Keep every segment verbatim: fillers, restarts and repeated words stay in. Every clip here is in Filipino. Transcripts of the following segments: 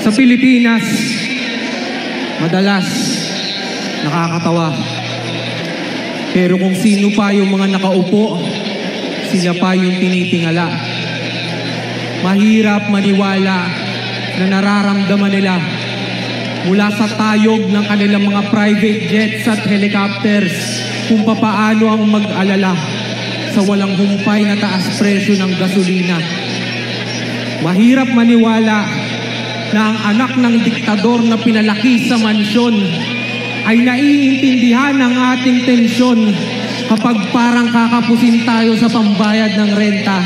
Sa Pilipinas, madalas nakakatawa. Pero kung sino pa yung mga nakaupo, sila pa yung tinitingala. Mahirap maniwala na nararamdaman nila mula sa tayog ng kanilang mga private jets at helicopters kung papaano ang mag-alala sa walang humpay na taas presyo ng gasolina. Mahirap maniwala na ang anak ng diktador na pinalaki sa mansyon ay naiintindihan ng ating tensyon kapag parang kakapusin tayo sa pambayad ng renta.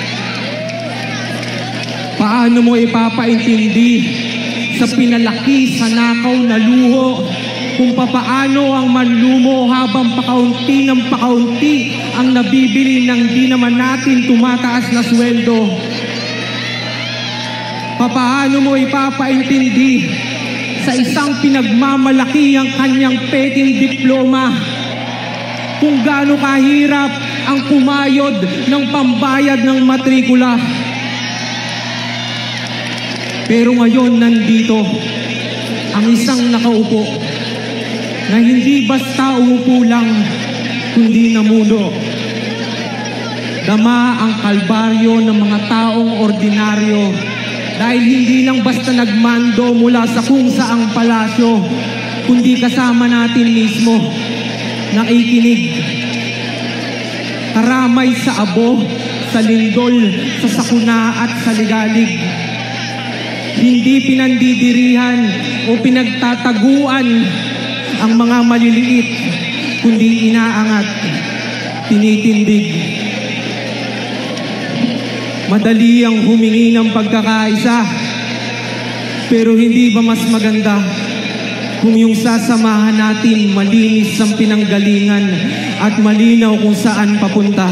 Paano mo ipapaintindi sa pinalaki sa nakaw na luho kung papaano ang manlumo habang pakaunti ng pakaunti ang nabibili ng di naman natin tumataas na sweldo? Papaano mo ipapaintindi sa isang pinagmamalaki ang kanyang peking diploma kung gaano kahirap ang kumayod ng pambayad ng matrikula? Pero ngayon nandito ang isang nakaupo na hindi basta umupo lang, kundi namuno. Dama ang kalbaryo ng mga taong ordinaryo dahil hindi lang basta nagmando mula sa kung saang palasyo, kundi kasama natin mismo, nakikinig. Karamay sa abo, sa lindol, sa sakuna at sa ligalig. Hindi pinandidirihan o pinagtataguan ang mga maliliit, kundi inaangat, tinitindig. Madali ang humingi ng pagkakaisa, pero hindi ba mas maganda kung yung sasamahan natin malinis ang pinanggalingan at malinaw kung saan papunta?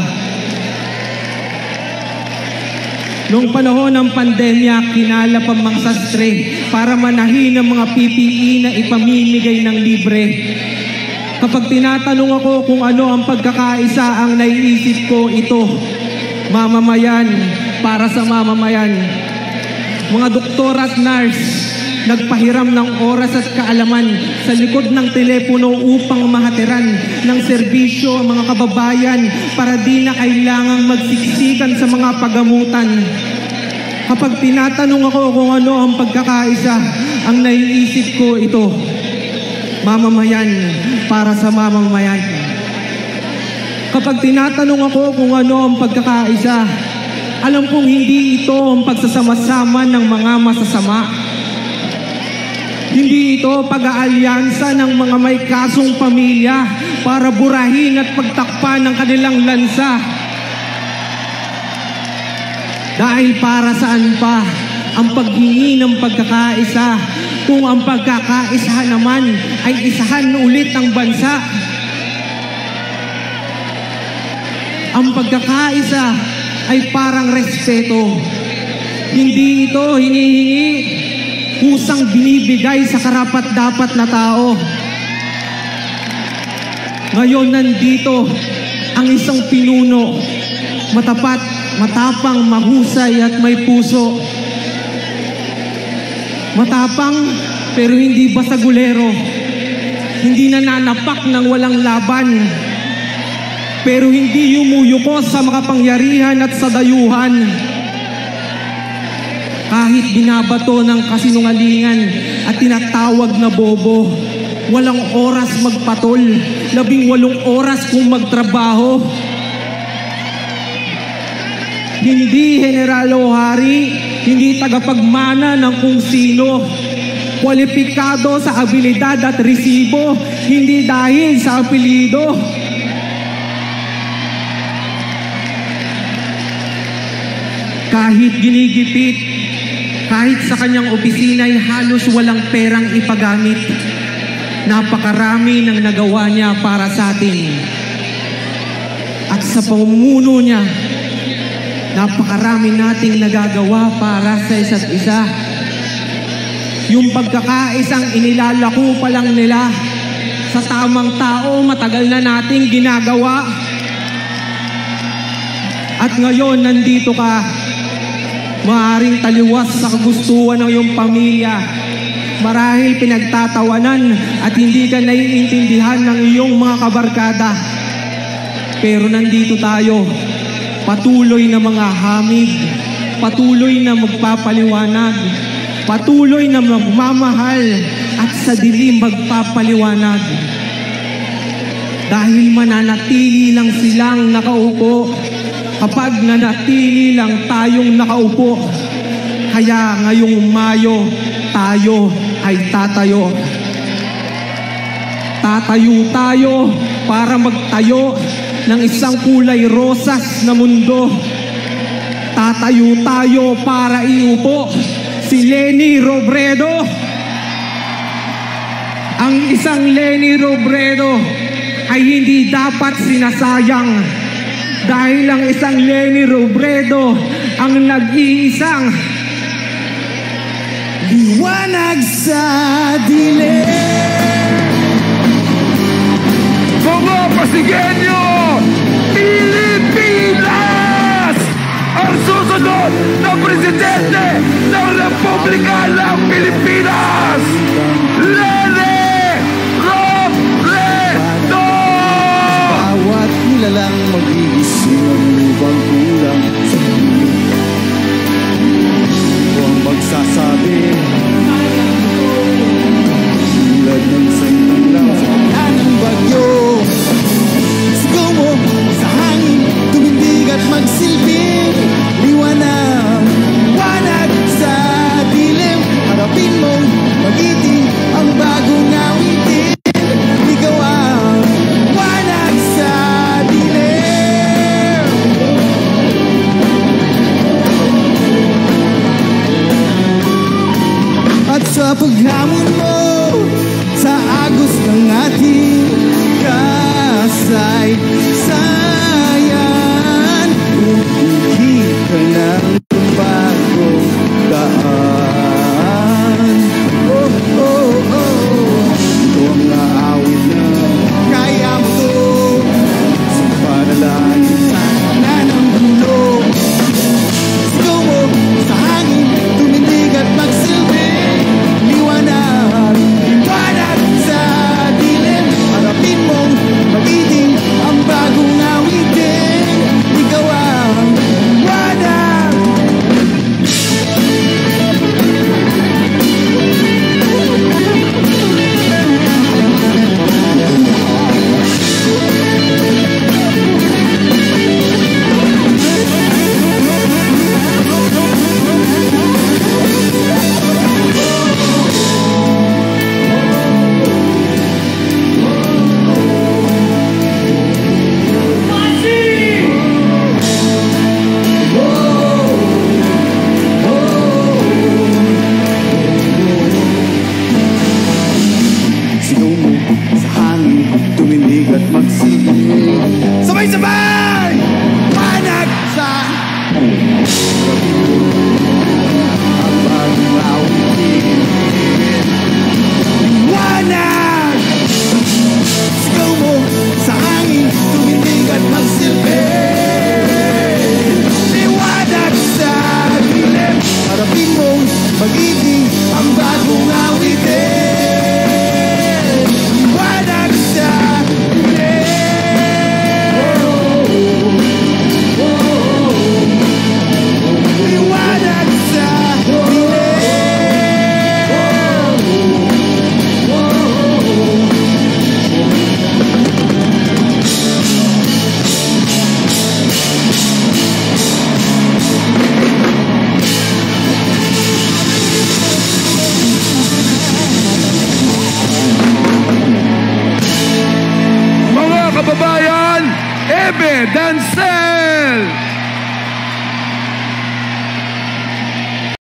Noong panahon ng pandemya, kinalap ang mga sastre para manahin ang mga P P E na ipamimigay ng libre. Kapag tinatanong ako kung ano ang pagkakaisa, ang naiisip ko ito: mamamayan para sa mamamayan. Mga doktor at nurse nagpahiram ng oras at kaalaman sa likod ng telepono upang mahatiran ng serbisyo ang mga kababayan para di na kailangang magsiksikan sa mga pagamutan. Kapag tinatanong ako kung ano ang pagkakaisa, ang naiisip ko ito: mamamayan para sa mamamayan. Kapag tinatanong ako kung ano ang pagkakaisa, alam kong hindi ito ang pagsasama-sama ng mga masasama. Hindi ito pag-aalyansa ng mga may kasong pamilya para burahin at pagtakpan ng kanilang lansa. Dahil para saan pa ang paghingi ng pagkakaisa kung ang pagkakaisa naman ay isahan ulit ang bansa? Ang pagkakaisa ay parang respeto. Hindi ito hinihingi, kusang binibigay sa karapat-dapat na tao. Ngayon nandito ang isang pinuno, matapat, matapang, mahusay at may puso. Matapang pero hindi basagulero. Hindi nananapak ng walang laban. Pero hindi yumuyuko sa makapangyarihan at sa dayuhan. Kahit binabato ng kasinungalingan at tinatawag na bobo, walang oras magpatol, labing walong oras kung magtrabaho. Hindi general o hari, hindi tagapagmana ng kung sino. Kwalipikado sa abilidad at resibo, hindi dahil sa apelyido. Kahit ginigipit, kahit sa kanyang opisina ay halos walang perang ipagamit. Napakarami ng nagawa niya para sa atin. At sa pamumuno niya, napakarami nating nagagawa para sa isa't isa. Yung pagkakaisang inilalako pa lang nila sa tamang tao, matagal na nating ginagawa. At ngayon nandito ka, Maaring taliwas sa kagustuhan ng iyong pamilya. Marahil pinagtatawanan at hindi ka naiintindihan ng iyong mga kabarkada. Pero nandito tayo, patuloy na mga hamig, patuloy na magpapaliwanag, patuloy na magmamahal at sa dilim magpapaliwanag. Dahil mananatili lang silang nakaupo kapag nanatili lang tayong nakaupo. Kaya ngayong Mayo, tayo ay tatayo. Tatayo tayo para magtayo ng isang kulay rosas na mundo. Tatayo tayo para iupo si Leni Robredo. Ang isang Leni Robredo ay hindi dapat sinasayang dahil ang isang Leni Robredo ang nag-iisang liwanag sa dilim. Mga Pasigenyo, Pilipinas! Ang susunod na presidente ng Republika ng Pilipinas, Leni Robredo! Bawat nilalang mag-iisip ang ibang kulang sa piling. Huwag magsasabi tulad ng sandang lang sa kanya ng bagyo. Sigaw mo sa hangin, tumindig at magsilbing liwanag, liwanag sa dilim. Harapin mong magiting ang bagong awitin. Ikaw ang liwanag sa dilim. At sa paghamon mo sa agos ng ating kasaysayan, umuwi ka ng bagong daan. Oh, oh, oh, ito ang aawit na kaya mo to. Sa panalangin sa kanan ng bulong, sigaw mo sa hangin, tumindig at magsilbing liwanag, liwanag sa dilim. Harapin mong magiting ang bagong awitin. Ikaw ang liwanag. Sigaw mo sa hangin, tumindig at magsilbing sabay-sabay! Liwanag sa ang bagong awitin. Liwanag! Sigaw mo sa hangin, tumindig at magsilbing liwanag sa dilim. Harapin mong mag-ibig ang bagong awitin. Liwanag sa dilim. Liwanag sa Mga kababayan, evidences!